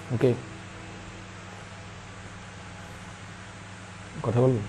ওকে, কথা বলবো।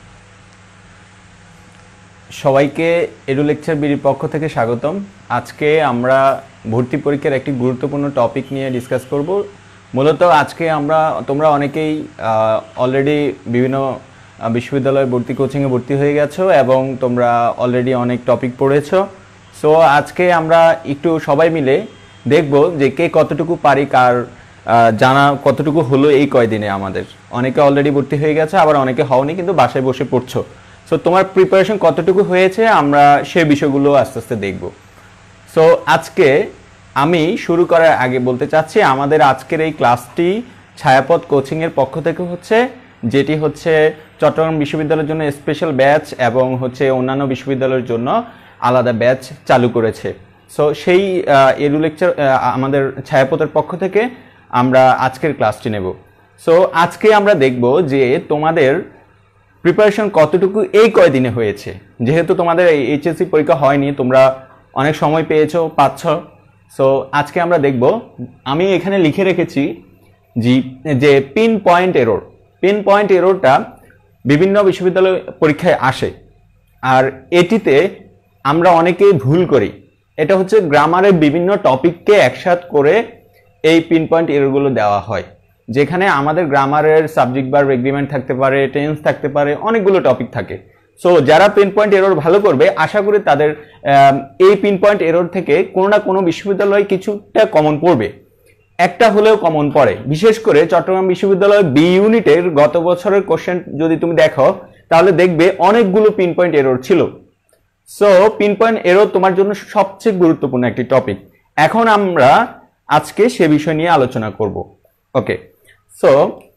সবাইকে এডু লেকচার বিডির পক্ষ থেকে স্বাগতম। আজকে আমরা ভর্তি পরীক্ষার একটি গুরুত্বপূর্ণ টপিক নিয়ে ডিসকাস করব। মূলত আজকে তোমরা অনেকেই অলরেডি বিভিন্ন বিশ্ববিদ্যালয়ে কোচিংয়ে ভর্তি হয়ে গেছো এবং তোমরা অলরেডি অনেক টপিক পড়েছো। সো আজকে আমরা একটু সবাই মিলে দেখব যে কে কতটুকু পারি, কার জানা কতটুকু হলো এই কয়দিনে। আমাদের অনেকে অলরেডি ভর্তি হয়ে গেছে, আবার অনেকে হওনি কিন্তু বাসায় বসে পড়ছো। সো তোমার প্রিপারেশন কতটুকু হয়েছে আমরা সে বিষয়গুলো আস্তে আস্তে দেখব। সো আজকে আমি শুরু করার আগে বলতে চাচ্ছি, আমাদের আজকের এই ক্লাসটি ছায়াপথ কোচিংয়ের পক্ষ থেকে হচ্ছে, যেটি হচ্ছে চট্টগ্রাম বিশ্ববিদ্যালয়ের জন্য স্পেশাল ব্যাচ এবং হচ্ছে অন্যান্য বিশ্ববিদ্যালয়ের জন্য আলাদা ব্যাচ চালু করেছে। সো সেই এডু লেকচার আমাদের ছায়াপথের পক্ষ থেকে আমরা আজকের ক্লাসটি নেব। সো আজকে আমরা দেখব যে তোমাদের প্রিপারেশন কতটুকু এই কয়দিনে হয়েছে। যেহেতু তোমাদের এইচএসসি পরীক্ষা হয়নি, তোমরা অনেক সময় পাচ্ছ। সো আজকে আমরা দেখব, আমি এখানে লিখে রেখেছি যে পিন পয়েন্ট এররটা বিভিন্ন বিশ্ববিদ্যালয় পরীক্ষায় আসে, আর এটিতে আমরা অনেকেই ভুল করি। এটা হচ্ছে গ্রামারের বিভিন্ন টপিককে একসাথ করে এই পিন পয়েন্ট এররগুলো দেওয়া হয়, যেখানে আমাদের গ্রামারের সাবজেক্ট ভার্ব এগ্রিমেন্ট থাকতে পারে, টেন্স থাকতে পারে, অনেকগুলো টপিক থাকে। সো যারা পিন পয়েন্ট এরর ভালো করবে, আশা করি তাদের এই পিন পয়েন্ট এরর থেকে কোনো না কোনো বিশ্ববিদ্যালয়ে কিছুটা কমন পড়বে, একটা হলেও কমন পড়ে। বিশেষ করে চট্টগ্রাম বিশ্ববিদ্যালয় বি ইউনিটের গত বছরের কোশ্চেন যদি তুমি দেখো, তাহলে দেখবে অনেকগুলো পিন পয়েন্ট এরর ছিল। সো পিন পয়েন্ট এরর তোমার জন্য সবচেয়ে গুরুত্বপূর্ণ একটি টপিক। এখন আমরা আজকে সে বিষয় নিয়ে আলোচনা করব। ওকে, সো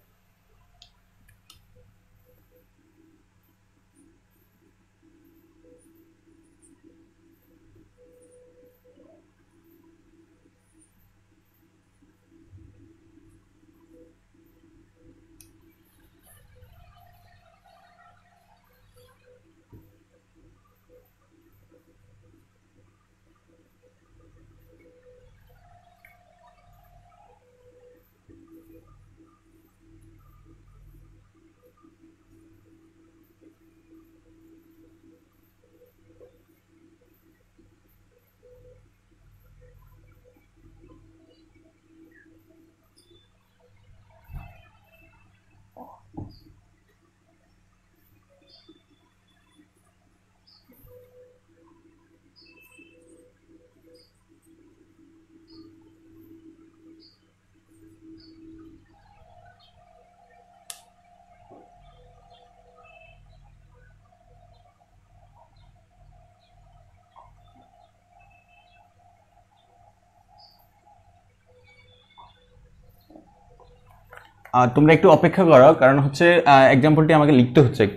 তোমরা একটু অপেক্ষা করো, কারণ হচ্ছে এক্সাম্পলটি আমাকে লিখতে হচ্ছে একটু।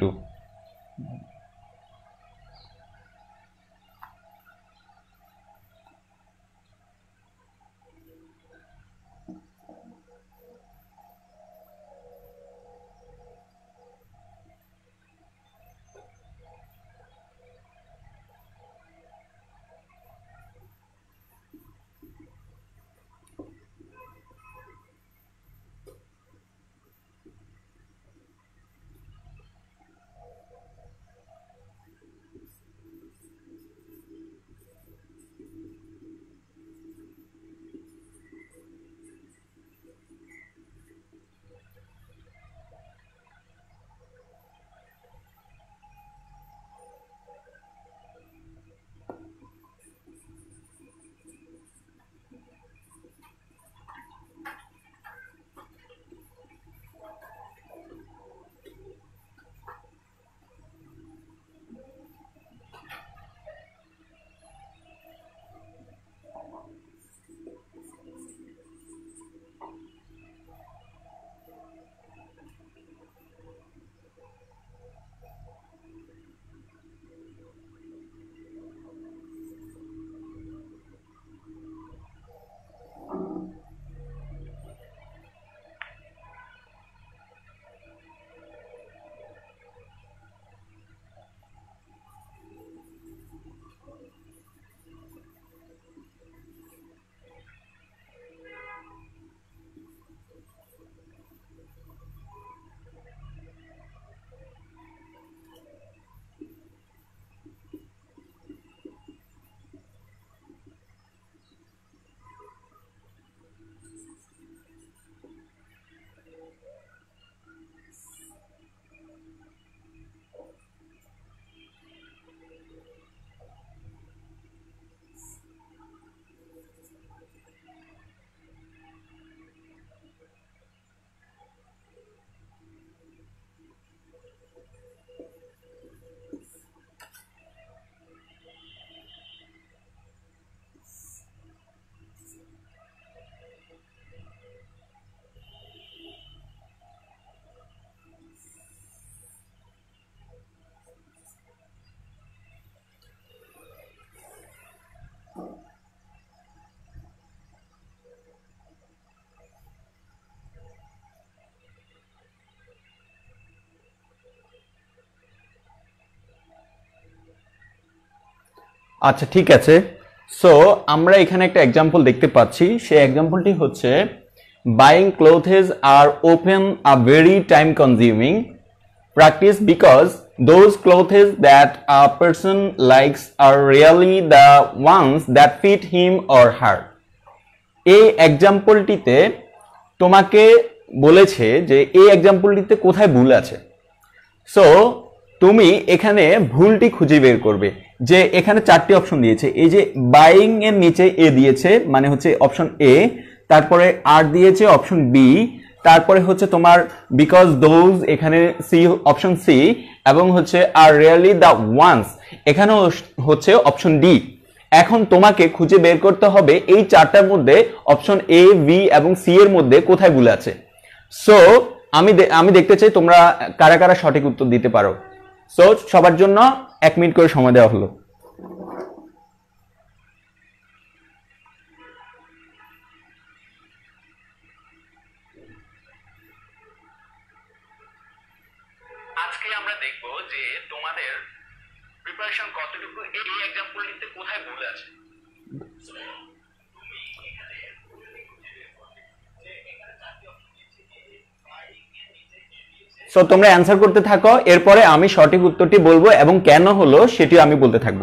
আচ্ছা ঠিক আছে। সো আমরা এখানে একটা এক্সাম্পল দেখতে পাচ্ছি, সেই এক্সাম্পলটি হচ্ছে buying clothes are often a very time consuming practice because those clothes that a person likes are really the ones that fit him or her. এই এক্সাম্পলটিতে তোমাকে বলেছে যে এই এক্সাম্পলটিতে কোথায় ভুল আছে। সো তুমি এখানে ভুলটি খুঁজে বের করবে। যে এখানে চারটি অপশন দিয়েছে, এই যে বাইং এর নিচে এ দিয়েছে মানে হচ্ছে অপশন এ, তারপরে আর দিয়েছে অপশন বি, তারপরে হচ্ছে তোমার বিকজ দোজ এখানে সি অপশন সি, এবং হচ্ছে আর রিয়েলি দ্য ওয়ান্স এখানে হচ্ছে অপশন ডি। এখন তোমাকে খুঁজে বের করতে হবে এই চারটার মধ্যে অপশন এ বি এবং সি এর মধ্যে কোথায় ভুল আছে। সো আমি দেখতে চাই তোমরা কারা কারা সঠিক উত্তর দিতে পারো। সো সবার জন্য 1 মিনিট করে সময় দেওয়া হলো। আজকে আমরা দেখব যে তোমাদের প্রিপারেশন কতটুকু এই এক্সাম্পলটিতে কোথায় ভুল আছে। সো তোমরা অ্যান্সার করতে থাকো, এরপরে আমি সঠিক উত্তরটি বলবো এবং কেন হলো সেটি আমি বলতে থাকবো।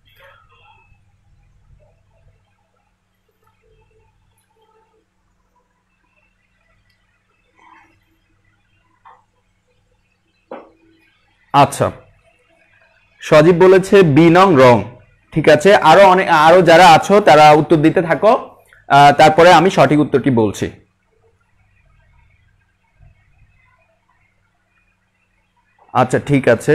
আচ্ছা, সজীব বলেছে বি নং রং। ঠিক আছে, আরো যারা আছো তারা উত্তর দিতে থাকো, তারপরে আমি সঠিক উত্তরটি বলছি। আচ্ছা ঠিক আছে,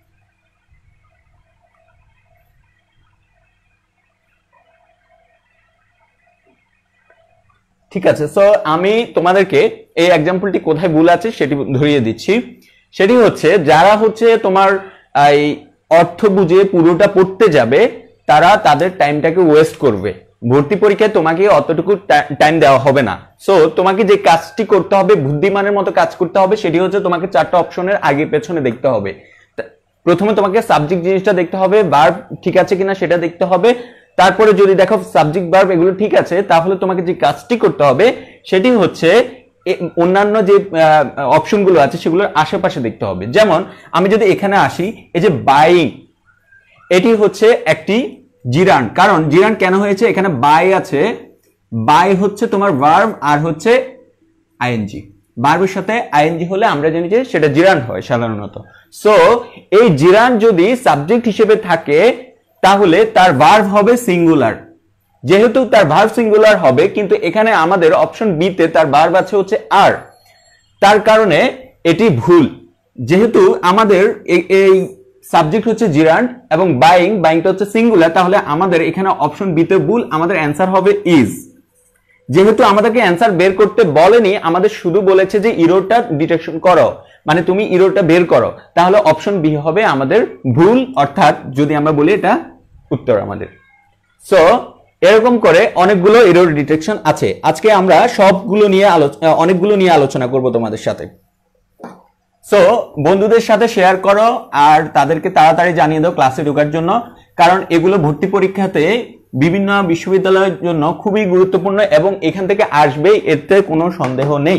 ঠিক আছে। সো আমি তোমাদেরকে এই এক্সাম্পলটি কোথায় ভুল আছে সেটি ধরিয়ে দিচ্ছি। সেটি হচ্ছে যারা হচ্ছে তোমার এই অর্থ বুঝে পুরোটা পড়তে যাবে তারা তাদের টাইমটাকে ওয়েস্ট করবে। ভর্তি পরীক্ষায় তোমাকে অতটুকু টাইম দেওয়া হবে না। সো তোমাকে যে কাজটি করতে হবে, বুদ্ধিমানের মতো কাজ করতে হবে, সেটি হচ্ছে তোমাকে চারটা অপশনের আগে পেছনে দেখতে হবে। প্রথমে তোমাকে সাবজেক্ট জিনিসটা দেখতে হবে, ভার্ব ঠিক আছে কিনা সেটা দেখতে হবে। তারপরে যদি দেখো সাবজেক্ট ভার্ব এগুলো ঠিক আছে, তাহলে তোমাকে যে কাজটি করতে হবে সেটি হচ্ছে অন্যান্য যে অপশনগুলো আছে সেগুলোর আশেপাশে দেখতে হবে। যেমন আমি যদি এখানে আসি, এই যে বাইং, এটি হচ্ছে একটি জিরান্ড। কারণ জিরান্ড কেন হয়েছে, এখানে বাই আছে, বাই হচ্ছে তোমার ভার্ব আর হচ্ছে আইএনজি। ভার্বের সাথে আইএনজি হলে আমরা জানি যে সেটা জিরান্ড হয় সাধারণত। সো এই জিরান্ড যদি সাবজেক্ট হিসেবে থাকে তাহলে তার ভার্ব হবে সিঙ্গুলার। যেহেতু তার ভার্ব সিঙ্গুলার হবে, কিন্তু এখানে আমাদের অপশন বি তে তার ভার্ব আছে হচ্ছে আর, তার কারণে এটি ভুল। যেহেতু আমাদের এই সাবজেক্ট হচ্ছে জিরান্ড এবং বাইংটা হচ্ছে সিঙ্গুলার, তাহলে আমাদের এখানে অপশন বি তে ভুল, আমাদের অ্যান্সার হবে ইজ। যেহেতু আমাদেরকে অ্যান্সার বের করতে বলেনি, আমাদের শুধু বলেছে যে ইরোরটা ডিটেকশন করো, মানে তুমি ইরোরটা বের করো, তাহলে অপশন বি হবে আমাদের ভুল, অর্থাৎ যদি আমরা বলি এটা উত্তর আমাদের। সো এরকম করে অনেকগুলো এরর ডিটেকশন আছে। আজকে আমরা অনেকগুলো নিয়ে আলোচনা করব তোমাদের সাথে। সো বন্ধুদের সাথে শেয়ার করো আর তাদেরকে তাড়াতাড়ি জানিয়ে দাও ক্লাসে ঢোকার জন্য, কারণ এগুলো ভর্তি পরীক্ষাতে বিভিন্ন বিশ্ববিদ্যালয়ের জন্য খুবই গুরুত্বপূর্ণ এবং এখান থেকে আসবেই, এতে কোনো সন্দেহ নেই।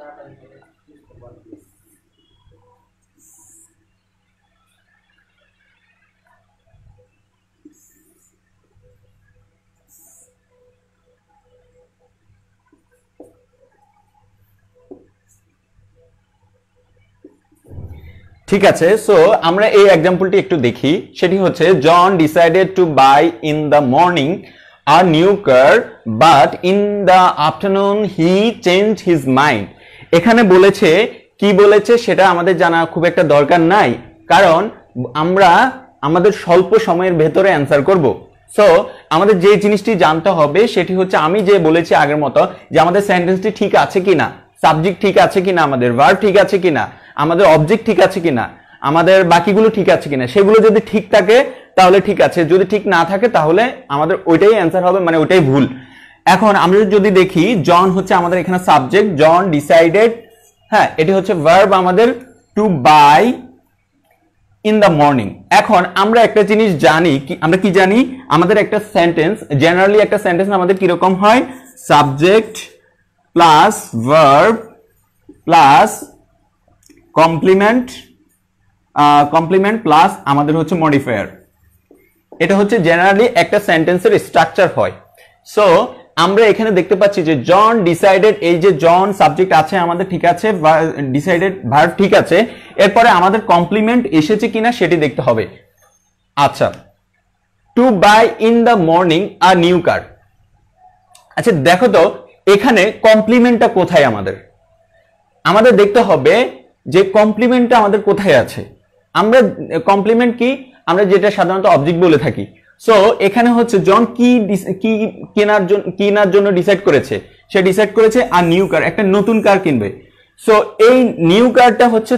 ঠিক আছে, সো আমরা এই এক্সাম্পলটি একটু দেখি। সেটি হচ্ছে John decided to buy in the morning a new car but in the afternoon he change his mind. এখানে বলেছে, কি বলেছে সেটা আমাদের জানা খুব একটা দরকার নাই, কারণ আমরা আমাদের স্বল্প সময়ের ভেতরে অ্যান্সার করব। সো আমাদের যে জিনিসটি জানতে হবে সেটি হচ্ছে, আমি যে বলেছি আগের মতো, যে আমাদের সেন্টেন্সটি ঠিক আছে কিনা, সাবজেক্ট ঠিক আছে কিনা, আমাদের ভার্ব ঠিক আছে কিনা, আমাদের অবজেক্ট ঠিক আছে কিনা, আমাদের বাকিগুলো ঠিক আছে কিনা। সেগুলো যদি ঠিক থাকে তাহলে ঠিক আছে, যদি ঠিক না থাকে তাহলে আমাদের ওইটাই অ্যান্সার হবে, মানে ওইটাই ভুল। এখন আমরা যদি দেখি, জন হচ্ছে আমাদের এখানে সাবজেক্ট, জন ডিসাইডেড, হ্যাঁ এটি হচ্ছে ভার্ব আমাদের, to buy in the morning. এখন আমরা একটা জিনিস জানি, আমরা কি জানি, আমাদের একটা সেন্টেন্স, জেনারেলি একটা সেন্টেন্স আমাদের কিরকম হয়, subject plus verb plus complement, complement plus আমাদের হচ্ছে মডিফায়ার। এটা হচ্ছে জেনারেলি একটা সেন্টেন্সের স্ট্রাকচার হয়। সো আমরা এখানে দেখতে পাচ্ছি যে জন ডিসাইডেড, এই যে জন সাবজেক্ট আছে আমাদের, ঠিক আছে, ডিসাইডেড ভার্ব ঠিক আছে, এরপরে আমাদের কমপ্লিমেন্ট এসেছে কিনা সেটি দেখতে হবে। আচ্ছা, to buy in the morning a new car. আচ্ছা দেখো তো এখানে কমপ্লিমেন্টটা কোথায়, আমাদের দেখতে হবে যে কমপ্লিমেন্টটা আমাদের কোথায় আছে। আমরা কমপ্লিমেন্ট কি, আমরা যেটা সাধারণত অবজেক্ট বলে থাকি। সো এখানে হচ্ছে জন কি কেনার জন্য ডিসাইড করেছে, সে ডিসাইড করেছে আর নিউ কার, একটা নতুন কার কিনবে। সো এই নিউ কারটা হচ্ছে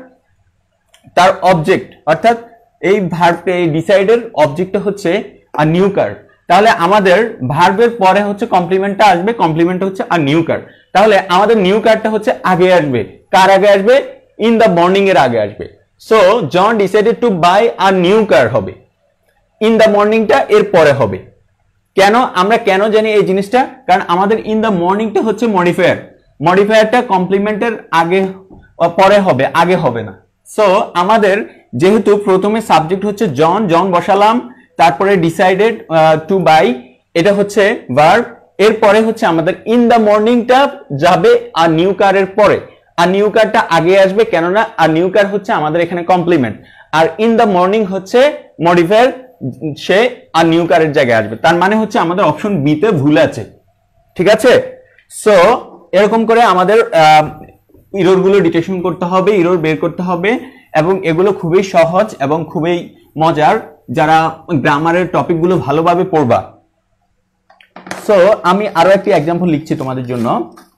তার অবজেক্ট, অর্থাৎ এই ভার্বটা, এই ডিসাইডের অবজেক্টটা হচ্ছে আর নিউ কার। তাহলে আমাদের ভার্বের পরে হচ্ছে কমপ্লিমেন্টটা আসবে, কমপ্লিমেন্ট হচ্ছে আর নিউ কার। তাহলে আমাদের নিউ কারটা হচ্ছে আগে আসবে, কার আগে আসবে, ইন দ্য মর্নিং এর আগে আসবে। So John decided to buy আর নিউ কার হবে, ইন দ্য মর্নিংটা এর পরে হবে। কেন, আমরা কেন জানি এই জিনিসটা, কারণ আমাদের ইন দ্য মর্নিংটা হচ্ছে মডিফায়ার, মডিফায়ারটা কমপ্লিমেন্টের আগে পরে হবে, আগে হবে না। সো আমাদের যেহেতু প্রথমে সাবজেক্ট হচ্ছে জন, জন বসালাম, তারপরে ডিসাইডেড টু বাই, এটা হচ্ছে ভার্ব, এরপরে হচ্ছে আমাদের ইন দ্য মর্নিংটা যাবে আর নিউ কারের পরে, আর নিউ কারটা আগে আসবে, কেননা আর নিউ কার হচ্ছে আমাদের এখানে কমপ্লিমেন্ট, আর ইন দ্য মর্নিং হচ্ছে মডিফায়ার, সে আর নিউ কারের জায়গায় আসবে। তার মানে হচ্ছে আমাদের অপশন বি তে ভুল আছে, ঠিক আছে। সো এরকম করে আমাদের ইরর গুলো ডিটেকশন করতে হবে, ইরর বের করতে হবে, এবং এগুলো খুবই সহজ এবং খুবই মজার, যারা গ্রামারের টপিক গুলো ভালোভাবে পড়বা। সো আমি আরো একটি এক্সাম্পল লিখছি তোমাদের জন্য।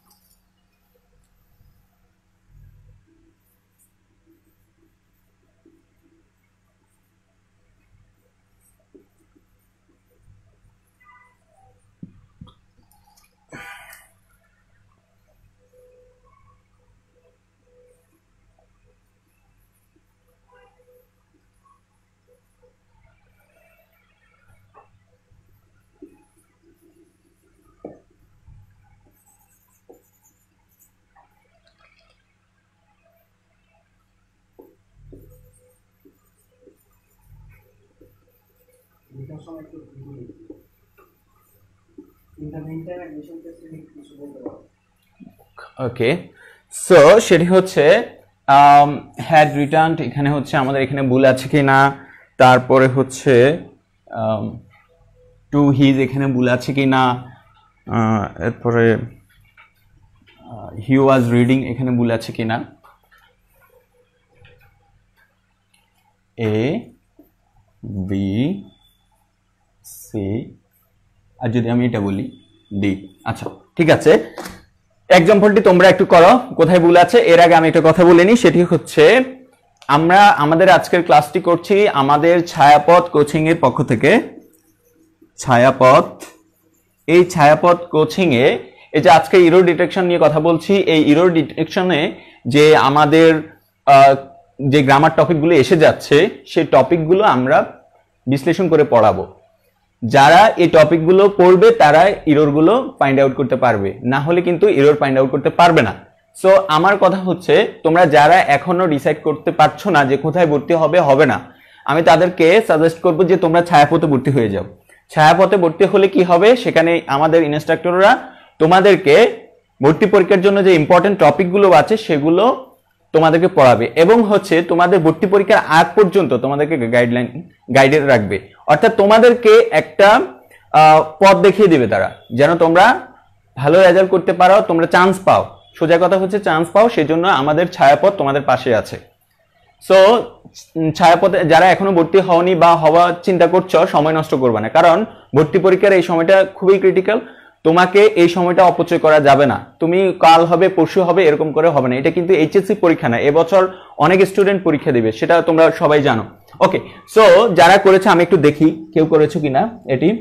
ওকে, সো সেটি হচ্ছে হ্যাড রিটার্ন, এখানে হচ্ছে আমাদের এখানে ভুল আছে কিনা, তারপরে হচ্ছে টু হিজ এখানে ভুল আছে কিনা, এরপরে হি ওয়াজ রিডিং এখানে ভুল আছে কিনা, এ বি সি, আর যদি আমি এটা বলি ডি। আচ্ছা ঠিক আছে, এক্সাম্পলটি তোমরা একটু করো কোথায় ভুল আছে। এর আগে আমি একটা কথা বলে নিই, সেটি হচ্ছে আমরা আমাদের আজকের ক্লাসটি করছি আমাদের ছায়াপথ কোচিং এর পক্ষ থেকে। ছায়াপথ, এই ছায়াপথ কোচিং এ এই যে আজকে ইরর ডিটেকশন নিয়ে কথা বলছি, এই ইরর ডিটেকশনে যে আমাদের যে গ্রামার টপিকগুলো এসে যাচ্ছে সেই টপিকগুলো আমরা বিশ্লেষণ করে পড়াবো। যারা এই টপিকগুলো পড়বে তারা ইররগুলো ফাইন্ড আউট করতে পারবে, না হলে কিন্তু ইরর ফাইন্ড আউট করতে পারবে না। সো আমার কথা হচ্ছে তোমরা যারা এখনো ডিসাইড করতে পারছো না যে কোথায় ভর্তি হবে না, আমি তাদেরকে সাজেস্ট করব যে তোমরা ছায়াপথে ভর্তি হয়ে যাও। ছায়াপথে ভর্তি হলে কি হবে, সেখানে আমাদের ইনস্ট্রাক্টররা তোমাদেরকে ভর্তি পরীক্ষার জন্য যে ইম্পর্টেন্ট টপিকগুলো আছে সেগুলো তোমাদেরকে পড়াবে, এবং হচ্ছে তোমাদের ভর্তি পরীক্ষার আগ পর্যন্ত তোমাদেরকে গাইডেড রাখবে। অর্থাৎ তোমাদেরকে একটা পথ দেখিয়ে দিবে তারা, যেন তোমরা ভালো রেজাল্ট করতে পারো, তোমরা চান্স পাও। সোজা কথা হচ্ছে চান্স পাও, সেজন্য আমাদের ছায়াপথ তোমাদের পাশে আছে। সো ছায়াপথে যারা এখনো ভর্তি হওনি বা হওয়ার চিন্তা করছো, সময় নষ্ট করবে না, কারণ ভর্তি পরীক্ষার এই সময়টা খুবই ক্রিটিক্যাল। তোমাকে এই সময়টা অপচয় করা যাবে না। তুমি কাল হবে পরশু হবে এরকম করে হবে না। এটা কিন্তু এইচএসসি পরীক্ষা না, এবছর অনেক স্টুডেন্ট পরীক্ষা দিবে, সেটা তোমরা সবাই জানো। ওকে, সো যারা করেছে আমি একটু দেখি কেউ করেছো কিনা এটি।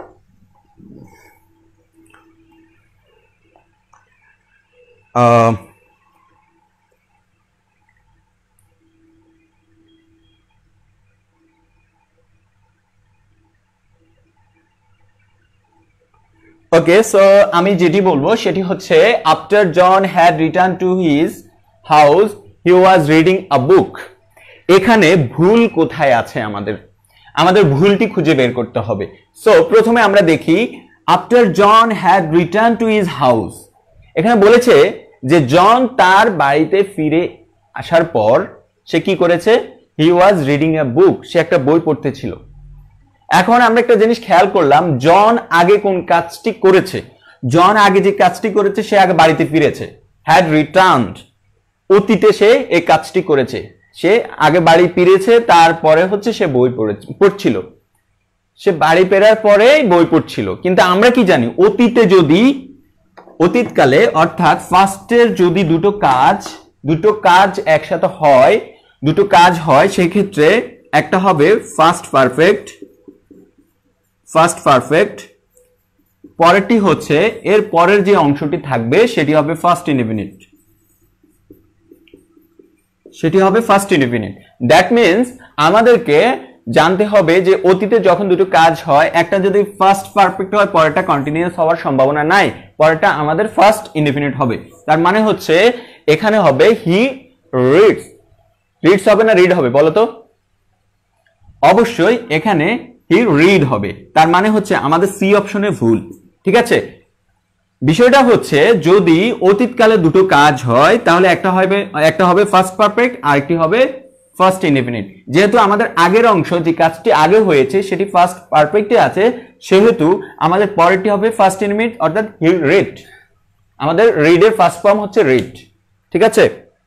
ওকে, সো আমি যেটি বলবো সেটি হচ্ছে after John had return to his house he was reading a book. এখানে ভুল কোথায় আছে, আমাদের ভুলটি খুঁজে বের করতে হবে। সো প্রথমে আমরা দেখি after John had return to his house, এখানে বলেছে যে জন তার বাড়িতে ফিরে আসার পর সে কি করেছে, হি ওয়াজ রিডিং আ বুক, সে একটা বই পড়তেছিল। এখন আমরা একটা জিনিস খেয়াল করলাম, জন আগে কোন কাজটি করেছে, জন আগে যে কাজটি করেছে সে আগে বাড়িতে ফিরেছে, হ্যাড রিটার্নড, অতীতে সে এই কাজটি করেছে, সে আগে বাড়ি ফিরেছে, তারপরে হচ্ছে সে বই পড়ছিল, সে বাড়ি ফেরার পরে বই পড়ছিল। কিন্তু আমরা কি জানি, অতীতকালে অর্থাৎ ফার্স্টের যদি দুটো কাজ একসাথে হয়, দুটো কাজ হয়, সেই ক্ষেত্রে একটা হবে ফার্স্ট পারফেক্ট, পরেরটি হচ্ছে এর পরের যে অংশটি থাকবে সেটি হবে ফার্স্ট ইনডিফিনিট। দ্যাট মিনস আমাদেরকে জানতে হবে যে অতীতে যখন দুটো কাজ হয়, একটা যদি ফার্স্ট পারফেক্ট হয় পরেরটা কন্টিনিউয়াস হওয়ার সম্ভাবনা নাই, পরেরটা আমাদের ফার্স্ট ইনডিফিনিট হবে। তার মানে হচ্ছে এখানে হবে হি রিডস হবে না রিড হবে বলো তো? অবশ্যই এখানে হি রিড হবে। তার মানে হচ্ছে আমাদের সি অপশনে ভুল। ঠিক আছে, বিষয়টা হচ্ছে যদি অতীতকালে দুটো কাজ হয় তাহলে একটা হবে ফার্স্ট পারফেক্ট আর একটি হবে ফার্স্ট ইনডিফিনিট। যেহেতু আমাদের আগের অংশ যে কাজটি আগে হয়েছে সেটি ফার্স্ট পারফেক্টে আছে, সেহেতু আমাদের পরেরটি হবে ফার্স্ট ইনডিফিনিট, অর্থাৎ হি রিড। আমাদের রিডের ফার্স্ট ফর্ম হচ্ছে রিড। ঠিক আছে,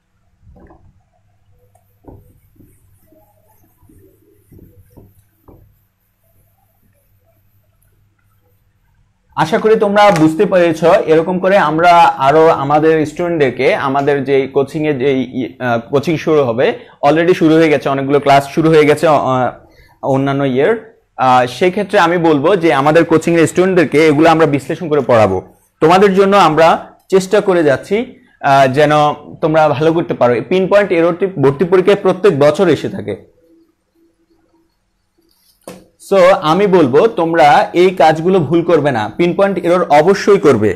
আশা করি তোমরা বুঝতে পেরেছো। এরকম করে আমরা আরো আমাদের স্টুডেন্টদেরকে, আমাদের যে কোচিং এ যে কোচিং শুরু হবে, অলরেডি শুরু হয়ে গেছে, অনেকগুলো ক্লাস শুরু হয়ে গেছে অন্যান্য ইয়ার। সেই ক্ষেত্রে আমি বলবো যে আমাদের কোচিং এর স্টুডেন্টদেরকে এগুলো আমরা বিশ্লেষণ করে পড়াবো। তোমাদের জন্য আমরা চেষ্টা করে যাচ্ছি যেন তোমরা ভালো করতে পারো। পিন পয়েন্ট এররটি ভর্তি পরীক্ষায় প্রত্যেক বছর এসে থাকে। সো আমি বলবো তোমরা এই কাজগুলো ভুল করবে না, পিন পয়েন্ট এরর অবশ্যই করবে।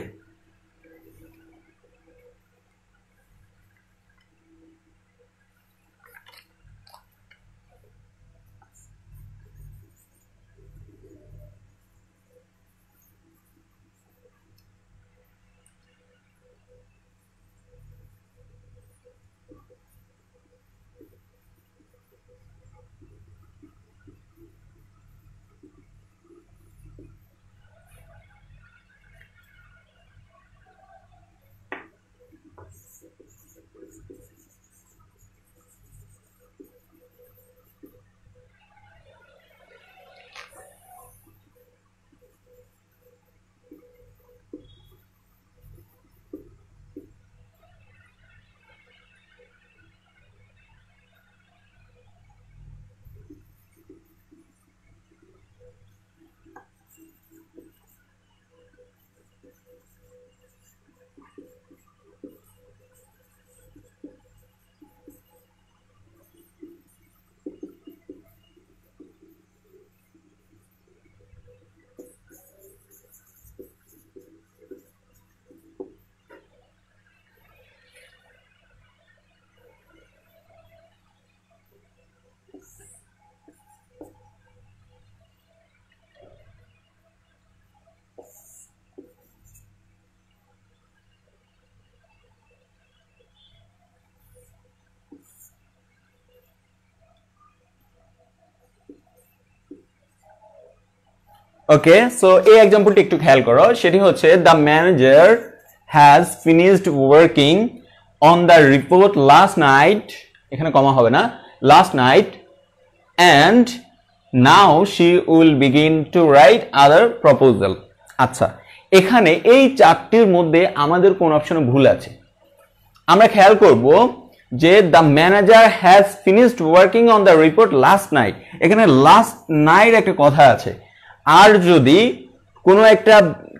ওকে, সো এই এক্সাম্পলটি একটু খেয়াল করো, সেটি হচ্ছে the manager has finished working on the report last night, এখানে কমা হবে না, last night, and now she will begin to write other proposal. আচ্ছা, এখানে এই চারটির মধ্যে আমাদের কোন অপশনে ভুল আছে? আমরা খেয়াল করব যে the manager has finished working on the report last night, এখানে লাস্ট নাইট একটা কথা আছে। আর যদি কোনো একটা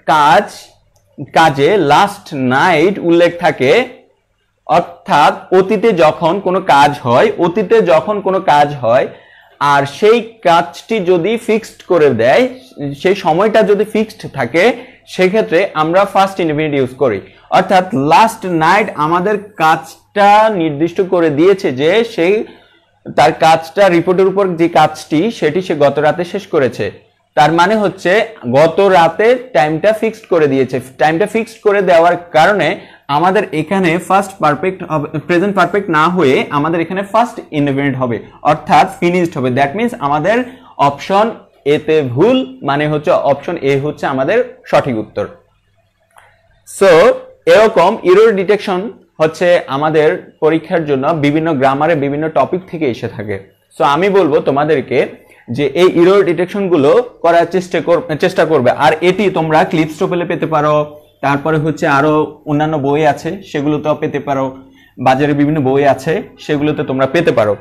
কাজে লাস্ট নাইট উল্লেখ থাকে, অর্থাৎ অতীতে যখন কোনো কাজ হয় আর সেই কাজটি যদি ফিক্সড করে দেয়, সেই সময়টা যদি ফিক্সড থাকে, সেক্ষেত্রে আমরা ফার্স্ট ইনডিফিনিট ইউজ করি। অর্থাৎ লাস্ট নাইট আমাদের কাজটা নির্দিষ্ট করে দিয়েছে যে সেই তার কাজটা, রিপোর্টের উপর যে কাজটি সেটি সে গত রাতে শেষ করেছে। তার মানে হচ্ছে গত রাতে টাইমটা ফিক্সড করে দিয়েছে। টাইমটা ফিক্সড করে দেওয়ার কারণে আমাদের এখানে ফার্স্ট পারফেক্ট হবে, প্রেজেন্ট পারফেক্ট না হয়ে আমাদের এখানে ফার্স্ট ইনডিফিনিট হবে, অর্থাৎ ফিনিশড হবে। দ্যাট মিন্স আমাদের অপশন এতে ভুল, মানে হচ্ছে অপশন এ হচ্ছে আমাদের সঠিক উত্তর। সো এরকম এরর ডিটেকশন হচ্ছে আমাদের পরীক্ষার জন্য বিভিন্ন গ্রামারে বিভিন্ন টপিক থেকে এসে থাকে। সো আমি বলবো তোমাদেরকে যে এই এরর ডিটেকশন গুলো করার চেষ্টা করবে। আর এটি তোমরা ক্লিপস্টোপেলে পেতে পারো, তারপরে হচ্ছে আরো অন্যান্য বই আছে সেগুলোতেও পেতে পারো, বাজারে বিভিন্ন বই আছে সেগুলোতে তোমরা পেতে পারো।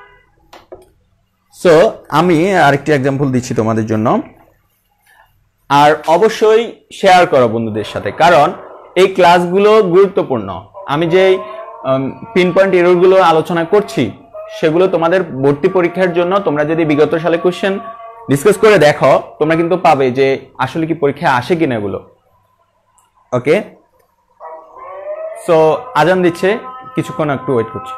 সো আমি আরেকটি এক্সাম্পল দিচ্ছি তোমাদের জন্য। আর অবশ্যই শেয়ার করো বন্ধুদের সাথে, কারণ এই ক্লাসগুলো গুরুত্বপূর্ণ। আমি যে পিন পয়েন্ট এররগুলো আলোচনা করছি সেগুলো তোমাদের ভর্তি পরীক্ষার জন্য, তোমরা যদি বিগত সালে কোশ্চেন ডিসকাস করে দেখো, তোমরা কিন্তু পাবে যে আসলে কি পরীক্ষায় আসে কিনা এগুলো। ওকে, সো আজান দিচ্ছে, কিছুক্ষণ একটু ওয়েট করছি।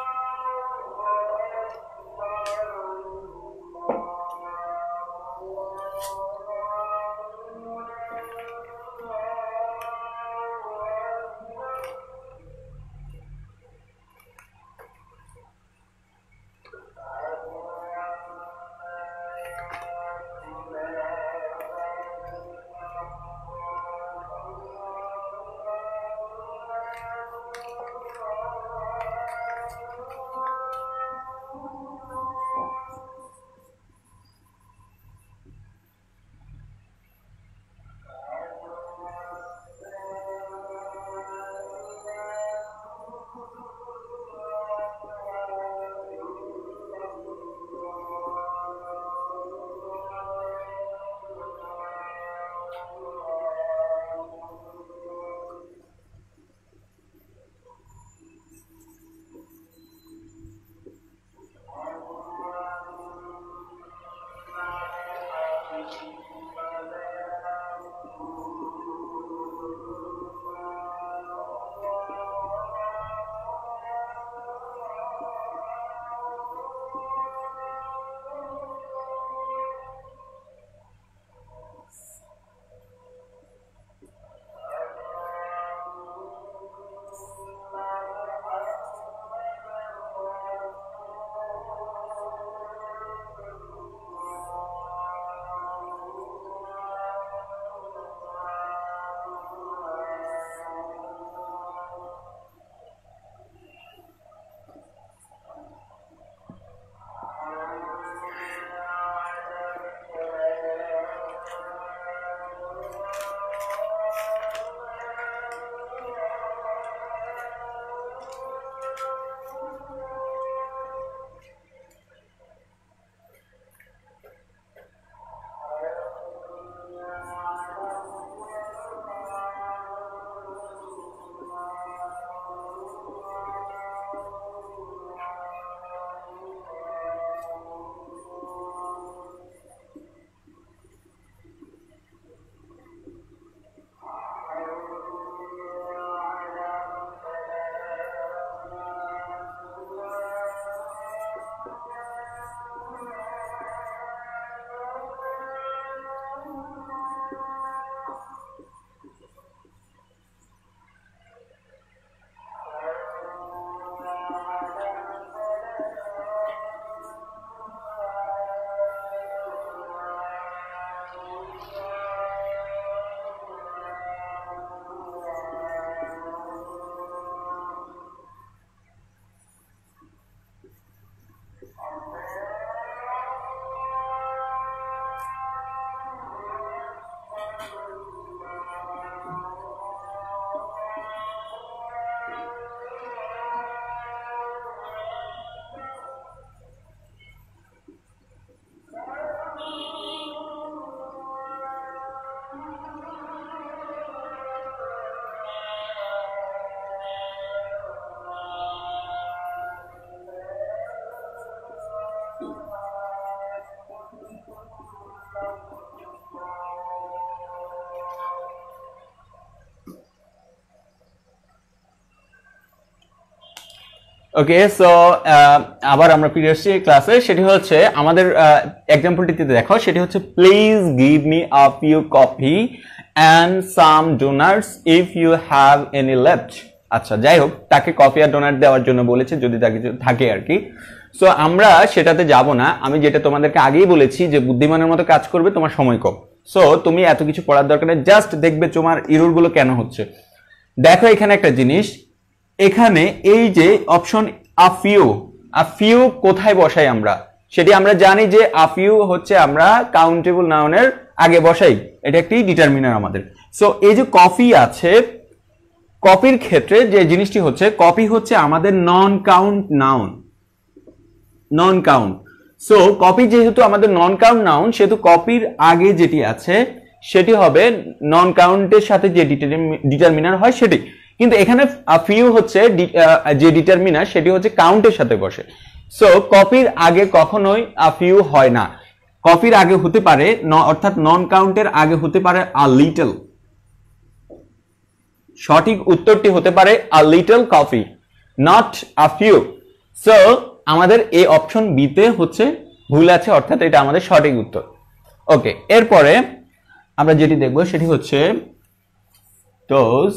ওকে, সো আবার আমরা ফিরে আসছি ক্লাসে। সেটি হচ্ছে আমাদের এক্সাম্পলটিতে দেখো, সেটি হচ্ছে please give me a few coffee and some donuts if you have any left. আচ্ছা, যাই হোক, তাকে কফি আর ডোনাট দেওয়ার জন্য বলেছে, যদি তাকে থাকে আর কি। সো আমরা সেটাতে যাব না। আমি যেটা তোমাদেরকে আগেই বলেছি যে বুদ্ধিমানের মতো কাজ করবে, তোমার সময় কম। সো তুমি এত কিছু পড়ার দরকার নেই, জাস্ট দেখবে তোমার এরর গুলো কেন হচ্ছে। দেখো এখানে একটা জিনিস, এখানে এই যে অপশন আফিউ কোথায় বসাই আমরা, সেটি আমরা জানি যে আফিউ হচ্ছে আমরা কাউন্টেবল নাউনের আগে বসাই, এটা একটি ডিটারমিনার আমাদের। সো এই যে কফি আছে, কপির ক্ষেত্রে যে জিনিসটি হচ্ছে, কপি হচ্ছে আমাদের non count noun, non count. So coffee যেহেতু আমাদের নন কাউন্ট নাউন, সেহেতু কপির আগে যেটি আছে সেটি হবে নন কাউন্টের সাথে যে ডিটারমিনার হয় সেটি। কিন্তু এখানে ফিউ হচ্ছে যে ডিটারমিনার, সেটি হচ্ছে কাউন্টের সাথে বসে। সো কপির আগে কখনোই ফিউ হয় না। কপির আগে হতে পারে, অর্থাৎ নন কাউন্টের আগে হতে পারে আ লিটল। সঠিক উত্তরটি হতে পারে a little coffee, not a few. So আমাদের এই অপশন বিতে হচ্ছে ভুল আছে, অর্থাৎ এটা আমাদের সঠিক উত্তর। ওকে, এরপরে আমরা যেটি দেখব সেটি হচ্ছে ডোজ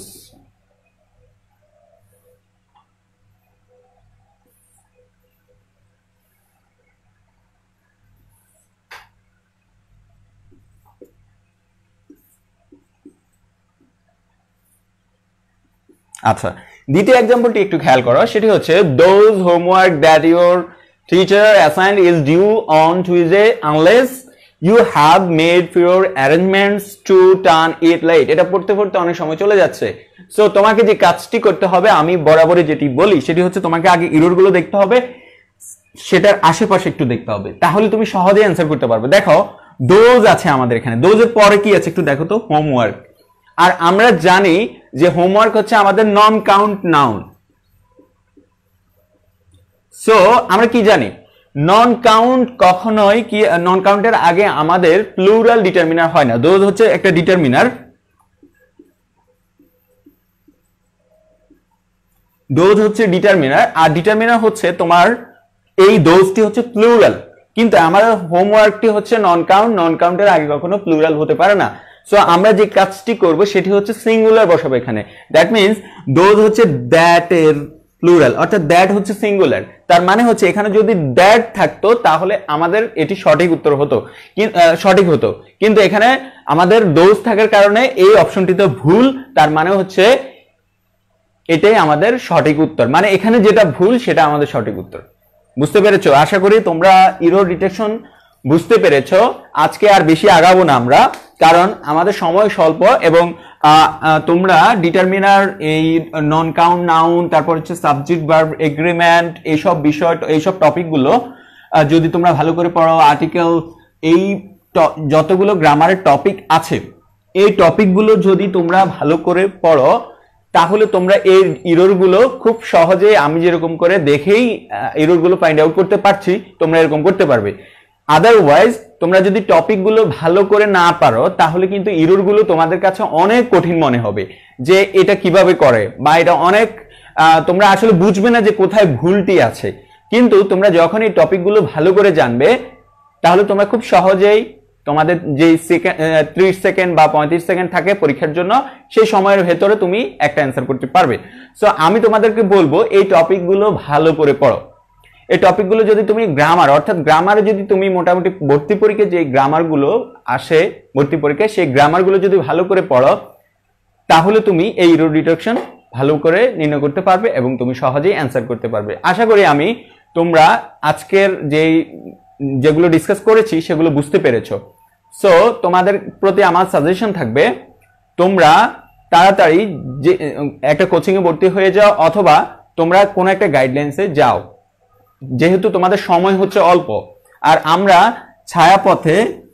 আচ্ছা, দ্বিতীয় এক্সাম্পলটি একটু খেয়াল করো, সেটি হচ্ছে those homework that your teacher assigned is due on Tuesday unless you have made your arrangements to turn it late. এটা পড়তে পড়তে অনেক সময় চলে যাচ্ছে। সো তোমাকে যে কাজটি করতে হবে, আমি বরাবরই যেটি বলি, সেটি হচ্ছে তোমাকে আগে এরর গুলো দেখতে হবে, সেটার আশেপাশে একটু দেখতে হবে, তাহলে তুমি সহজেই অ্যান্সার করতে পারবে। দেখো দোজ আছে আমাদের এখানে, দোজের পরে কি আছে একটু দেখো তো, হোমওয়ার্ক। আর আমরা জানি যে হোমওয়ার্ক হচ্ছে আমাদের নন কাউন্ট নাউন। সো আমরা কি জানি, নন কাউন্ট কখনোই কি, নন কাউন্টের আগে আমাদের প্লুরাল ডিটারমিনার হয় না। দোজ হচ্ছে একটা ডিটারমিনার, দোজ হচ্ছে ডিটারমিনার, আর ডিটারমিনার হচ্ছে তোমার এই দোজটি হচ্ছে প্লুরাল। কিন্তু আমাদের হোমওয়ার্কটি হচ্ছে নন কাউন্ট, নন কাউন্টের আগে কখনো প্লুরাল হতে পারে না। সো আমরা যে কাজটি করব সেটি হচ্ছে সিঙ্গুলার বসাবো এখানে। দ্যাট মিনস দোজ হচ্ছে দ্যাট এর প্লুরাল, অর্থাৎ দ্যাট হচ্ছে সিঙ্গুলার। তার মানে হচ্ছে এখানে যদি দ্যাট থাকতো তাহলে আমাদের এটি সঠিক উত্তর হতো, সঠিক হতো। কিন্তু এখানে আমাদের দোজ থাকার কারণে এই অপশনটিতে ভুল। তার মানে হচ্ছে এটাই আমাদের সঠিক উত্তর, মানে এখানে যেটা ভুল সেটা আমাদের সঠিক উত্তর। বুঝতে পেরেছো? আশা করি তোমরা এরর ডিটেকশন বুঝতে পেরেছো। আজকে আর বেশি আগাবো না আমরা, কারণ আমাদের সময় স্বল্প, এবং তোমরা ডিটারমিনার, এই নন কাউন্ট নাউন, তারপর হচ্ছে সাবজেক্ট ভার্ব, এগ্রিমেন্ট, এইসব বিষয়, এইসব টপিকগুলো যদি তোমরা ভালো করে পড়ো, আর্টিকেল, এই যতগুলো গ্রামারের টপিক আছে, এই টপিকগুলো যদি তোমরা ভালো করে পড়ো, তাহলে তোমরা এই এরর গুলো খুব সহজে, আমি যেরকম করে দেখেই এরর গুলো ফাইন্ড আউট করতে পারছি, তোমরা এরকম করতে পারবে। আদারওয়াইজ তোমরা যদি টপিক গুলো ভালো করে না পারো, তাহলে কিন্তু এরর গুলো তোমাদের কাছে অনেক কঠিন মনে হবে, যে এটা কিভাবে করে, বা এটা অনেক তোমরা আসলে বুঝবে না যে কোথায় ভুলটি আছে। কিন্তু তোমরা যখন এই টপিক গুলো ভালো করে জানবে, তাহলে তোমরা খুব সহজেই তোমাদের যে 30 সেকেন্ড বা 35 সেকেন্ড থাকে পরীক্ষার জন্য, সেই সময়ের ভেতরে তুমি একটা অ্যান্সার করতে পারবে। সো আমি তোমাদেরকে বলবো এই টপিকগুলো ভালো করে পড়ো। এই টপিকগুলো যদি তুমি গ্রামার, অর্থাৎ গ্রামারে যদি তুমি মোটামুটি ভর্তি পরীক্ষায় যে গ্রামারগুলো আসে ভর্তি পরীক্ষায়, সেই গ্রামারগুলো যদি ভালো করে পড়ো, তাহলে তুমি এই এরর ডিটেকশন ভালো করে নির্ণয় করতে পারবে এবং তুমি সহজেই অ্যান্সার করতে পারবে। আশা করি আমি তোমরা আজকের যেগুলো ডিসকাস করেছি সেগুলো বুঝতে পেরেছো। সো তোমাদের প্রতি আমার সাজেশন থাকবে, তোমরা তাড়াতাড়ি যে একটা কোচিং এ ভর্তি হয়ে যাও, অথবা তোমরা কোনো একটা গাইডলাইন্সে যাও, যেহেতু তোমাদের সময় হচ্ছে অল্প। আর আমরা ছায়াপথে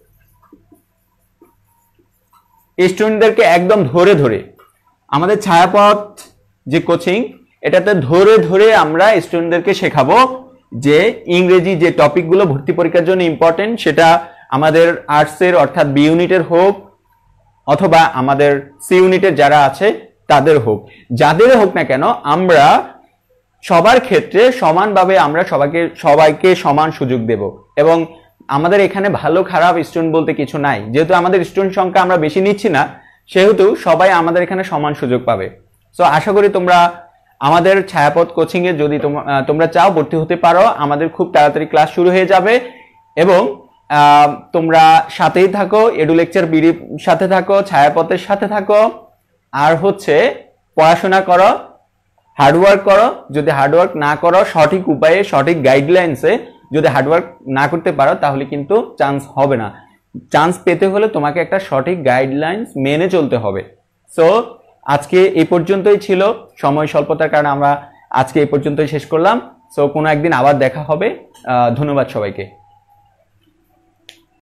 স্টুডেন্টদেরকে একদম ধরে ধরে, আমাদের ছায়াপথ যে কোচিং, এটাতে ধরে ধরে আমরা স্টুডেন্টদেরকে শেখাবো যে ইংরেজি যে টপিকগুলো ভর্তি পরীক্ষার জন্য ইম্পর্টেন্ট, সেটা আমাদের আর্টসের অর্থাৎ বি ইউনিটের হোক, অথবা আমাদের সি ইউনিটের যারা আছে তাদের হোক, যাদের হোক না কেন, আমরা সবার ক্ষেত্রে সমানভাবে আমরা সবাইকে সমান সুযোগ দেব এবং আমাদের এখানে ভালো খারাপ স্টুডেন্ট বলতে কিছু নাই, যেহেতু আমাদের স্টুডেন্ট সংখ্যা আমরা বেশি নিচ্ছি না সেহেতু সবাই আমাদের এখানে সমান সুযোগ পাবে। সো আশা করি তোমরা আমাদের ছায়াপথ কোচিং এ যদি তোমরা চাও ভর্তি হতে পারো, আমাদের খুব তাড়াতাড়ি ক্লাস শুরু হয়ে যাবে এবং তোমরা সাথেই থাকো, এডু লেকচার বিডি সাথে থাকো, ছায়াপথের সাথে থাকো, আর হচ্ছে পড়াশোনা করো, হার্ডওয়ার্ক করো। যদি হার্ডওয়ার্ক না করো, সঠিক উপায়ে সঠিক গাইডলাইন্সে যদি হার্ডওয়ার্ক না করতে পারো তাহলে কিন্তু চান্স হবে না। চান্স পেতে হলে তোমাকে একটা সঠিক গাইডলাইন্স মেনে চলতে হবে। সো আজকে এই পর্যন্তই ছিল, সময় স্বল্পতার কারণে আমরা আজকে এই পর্যন্তই শেষ করলাম। সো কোনো একদিন আবার দেখা হবে। ধন্যবাদ সবাইকে।